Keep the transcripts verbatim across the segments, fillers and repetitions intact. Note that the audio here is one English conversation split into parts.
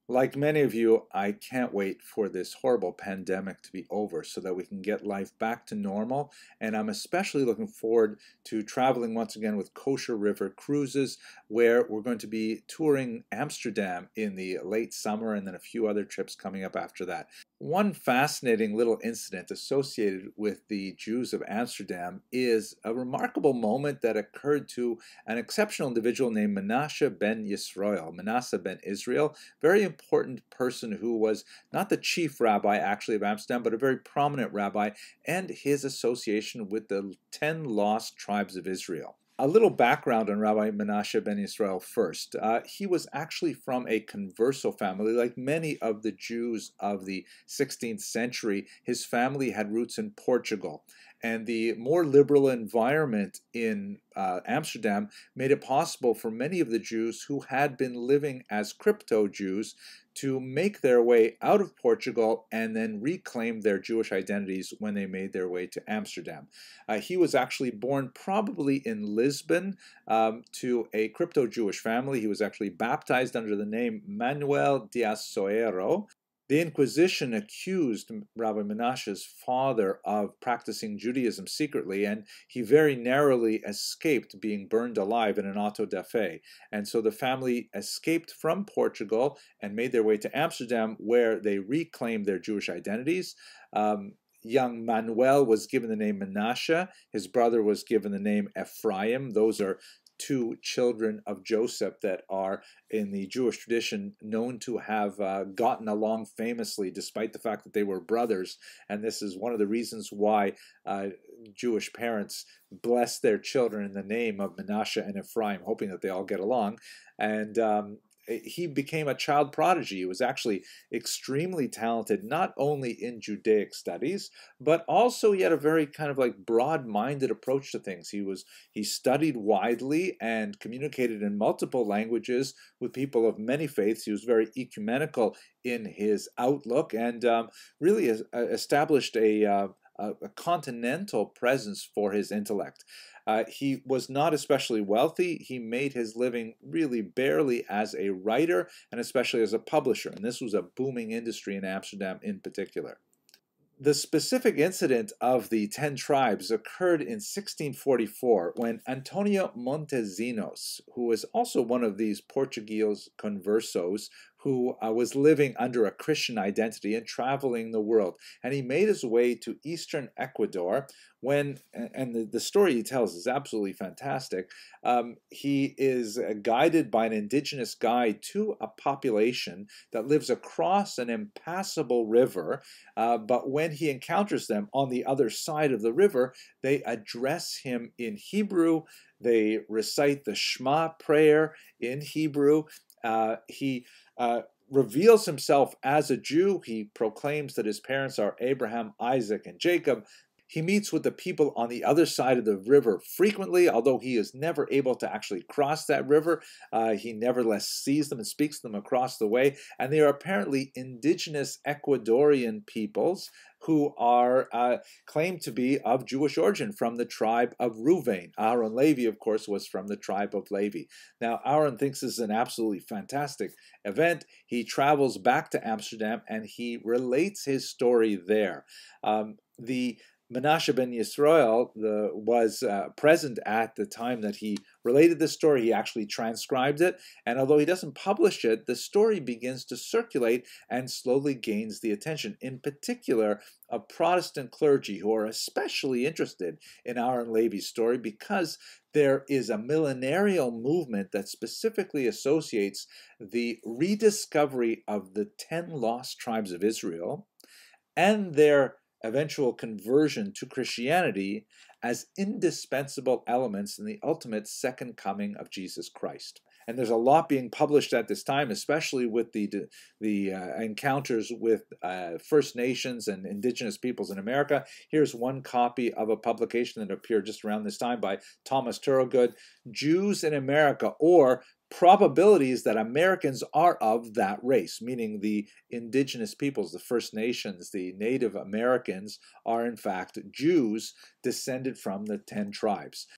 Like many of you, I can't wait for this horrible pandemic to be over so that we can get life back to normal. And I'm especially looking forward to traveling once again with Kosher River Cruises, where we're going to be touring Amsterdam in the late summer and then a few other trips coming up after that. One fascinating little incident associated with the Jews of Amsterdam is a remarkable moment that occurred to an exceptional individual named Menasseh ben Yisrael, Menasseh ben Israel, very important person who was not the chief rabbi actually of Amsterdam, but a very prominent rabbi, and his association with the ten lost tribes of Israel. A little background on Rabbi Menasseh ben Israel first. Uh, he was actually from a converso family. Like many of the Jews of the sixteenth century, his family had roots in Portugal. And the more liberal environment in uh, Amsterdam made it possible for many of the Jews who had been living as crypto-Jews to make their way out of Portugal and then reclaim their Jewish identities when they made their way to Amsterdam. Uh, he was actually born probably in Lisbon um, to a crypto-Jewish family. He was actually baptized under the name Manuel Dias Soeiro. The Inquisition accused Rabbi Menasseh's father of practicing Judaism secretly, and he very narrowly escaped being burned alive in an auto da fe. And so the family escaped from Portugal and made their way to Amsterdam, where they reclaimed their Jewish identities. Um, young Manuel was given the name Menasseh. His brother was given the name Ephraim. Those are two children of Joseph that are in the Jewish tradition known to have uh, gotten along famously despite the fact that they were brothers. And this is one of the reasons why uh, Jewish parents bless their children in the name of Menasseh and Ephraim, hoping that they all get along. And um, he became a child prodigy. He was actually extremely talented, not only in Judaic studies, but also he had a very kind of like broad-minded approach to things. He was he studied widely and communicated in multiple languages with people of many faiths. He was very ecumenical in his outlook and um, really established a uh, a continental presence for his intellect. Uh, he was not especially wealthy. He made his living really barely as a writer and especially as a publisher. And this was a booming industry in Amsterdam in particular. The specific incident of the Ten Tribes occurred in sixteen forty-four when Antonio Montesinos, who was also one of these Portuguese conversos, who uh, was living under a Christian identity and traveling the world. And he made his way to eastern Ecuador when, and the, the story he tells is absolutely fantastic, um, he is guided by an indigenous guide to a population that lives across an impassable river, uh, but when he encounters them on the other side of the river, they address him in Hebrew, they recite the Shema prayer in Hebrew, uh, he uh, reveals himself as a Jew. He proclaims that his parents are Abraham, Isaac, and Jacob. He meets with the people on the other side of the river frequently, although he is never able to actually cross that river. Uh, he nevertheless sees them and speaks to them across the way. And they are apparently indigenous Ecuadorian peoples who are uh, claimed to be of Jewish origin from the tribe of Reuven. Aaron Levi, of course, was from the tribe of Levi. Now, Aaron thinks this is an absolutely fantastic event. He travels back to Amsterdam and he relates his story there. Um, the Menasseh ben Yisrael the, was uh, present at the time that he related this story. He actually transcribed it, and although he doesn't publish it, the story begins to circulate and slowly gains the attention, in particular of Protestant clergy who are especially interested in Aaron Levi's story because there is a millenarial movement that specifically associates the rediscovery of the ten lost tribes of Israel and their eventual conversion to Christianity as indispensable elements in the ultimate second coming of Jesus Christ. And there's a lot being published at this time, especially with the, the uh, encounters with uh, First Nations and indigenous peoples in America. Here's one copy of a publication that appeared just around this time by Thomas Thorogood, Jews in America, or Probabilities that Americans are of that race, meaning the indigenous peoples, the First Nations, the Native Americans are in fact Jews descended from the ten tribes.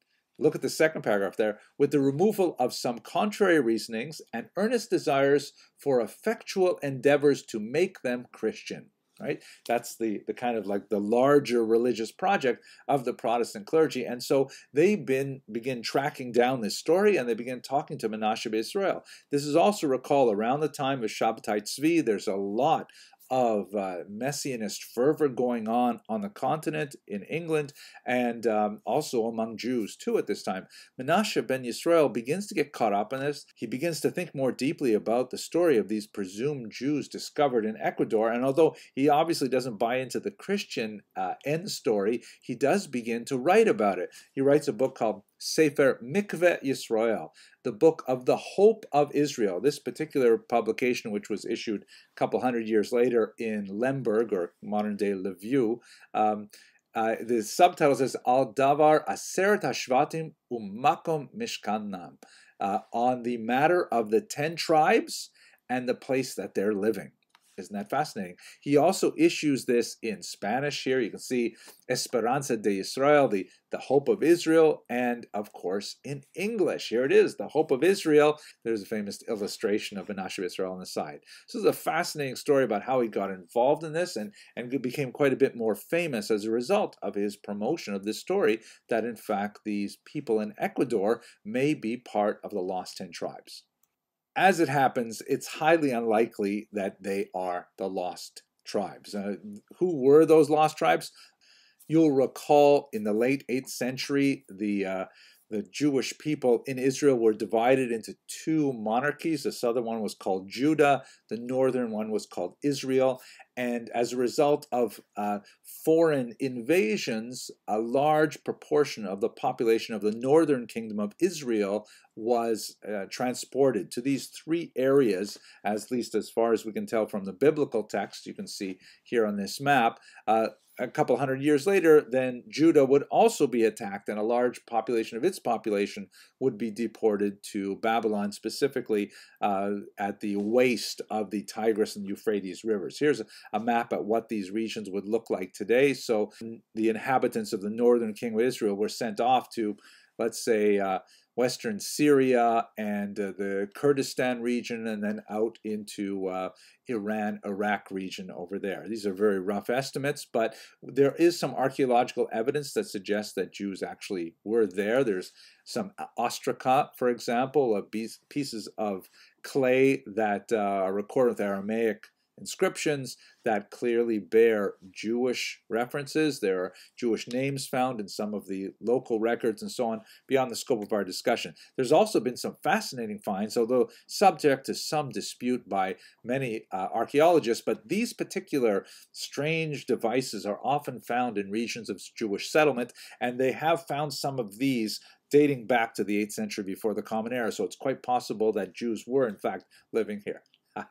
look at the second paragraph there, with the removal of some contrary reasonings and earnest desires for effectual endeavors to make them Christian. Right? That's the, the kind of like the larger religious project of the Protestant clergy. And so they been, begin tracking down this story, and they begin talking to Menasseh Israel. This is also, recall, around the time of Shabbatai Tzvi. There's a lot of uh, Messianist fervor going on on the continent, in England, and um, also among Jews too at this time. Menasseh ben Yisrael begins to get caught up in this. He begins to think more deeply about the story of these presumed Jews discovered in Ecuador, and although he obviously doesn't buy into the Christian uh, end story, he does begin to write about it. He writes a book called Sefer Mikveh Yisrael, the book of the hope of Israel. This particular publication, which was issued a couple hundred years later in Lemberg, or modern-day Lviv, um, uh, the subtitle says, Al Davar Aseret Hashvatim Umakom Mishkanam, uh, on the matter of the ten tribes and the place that they're living. Isn't that fascinating? He also issues this in Spanish here. You can see Esperanza de Israel, the, the hope of Israel, and of course in English. Here it is, the hope of Israel. There's a famous illustration of Menasseh Israel on the side. So this is a fascinating story about how he got involved in this, and, and became quite a bit more famous as a result of his promotion of this story, that in fact these people in Ecuador may be part of the lost ten tribes. As it happens, it's highly unlikely that they are the lost tribes. Uh, who were those lost tribes? You'll recall in the late eighth century, the, uh, the Jewish people in Israel were divided into two monarchies. The southern one was called Judah, the northern one was called Israel. And as a result of uh, foreign invasions, a large proportion of the population of the northern kingdom of Israel was uh, transported to these three areas, at least as far as we can tell from the biblical text. You can see here on this map. Uh, a couple hundred years later, then Judah would also be attacked, and a large population of its population would be deported to Babylon, specifically uh, at the waist of the Tigris and Euphrates rivers. Here's a, a map at what these regions would look like today. So the inhabitants of the northern kingdom of Israel were sent off to, let's say, uh, western Syria and uh, the Kurdistan region, and then out into uh, Iran, Iraq region over there. These are very rough estimates, but there is some archaeological evidence that suggests that Jews actually were there. There's some ostraca, for example, of pieces of clay that uh, are recorded with Aramaic inscriptions that clearly bear Jewish references. There are Jewish names found in some of the local records and so on, beyond the scope of our discussion. There's also been some fascinating finds, although subject to some dispute by many uh, archaeologists, but these particular strange devices are often found in regions of Jewish settlement, and they have found some of these dating back to the eighth century before the Common Era, so it's quite possible that Jews were in fact living here.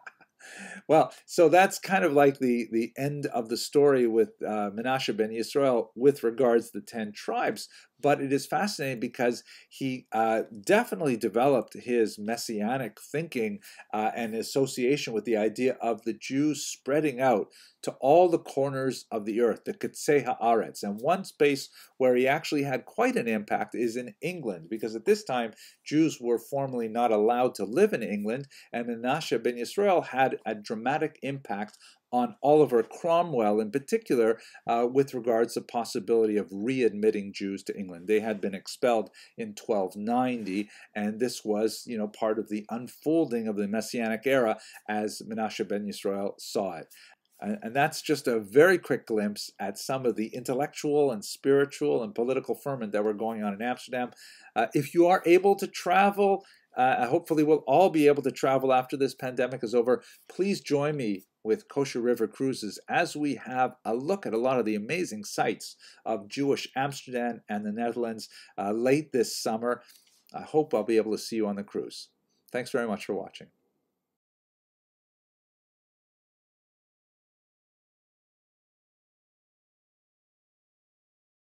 Well, so that's kind of like the, the end of the story with uh, Menasseh ben Yisrael with regards to the ten tribes. But it is fascinating because he uh, definitely developed his messianic thinking uh, and association with the idea of the Jews spreading out to all the corners of the earth, the Ketzei Haaretz. And one space where he actually had quite an impact is in England, because at this time, Jews were formally not allowed to live in England, and Menasseh ben Yisrael had a dramatic impact on Oliver Cromwell in particular, uh, with regards to the possibility of readmitting Jews to England. They had been expelled in twelve ninety, and this was, you know, part of the unfolding of the Messianic era as Menasseh ben Yisrael saw it. And that's just a very quick glimpse at some of the intellectual and spiritual and political ferment that were going on in Amsterdam. Uh, if you are able to travel, uh, hopefully we'll all be able to travel after this pandemic is over. Please join me with Kosher River Cruises as we have a look at a lot of the amazing sights of Jewish Amsterdam and the Netherlands uh, late this summer. I hope I'll be able to see you on the cruise. Thanks very much for watching.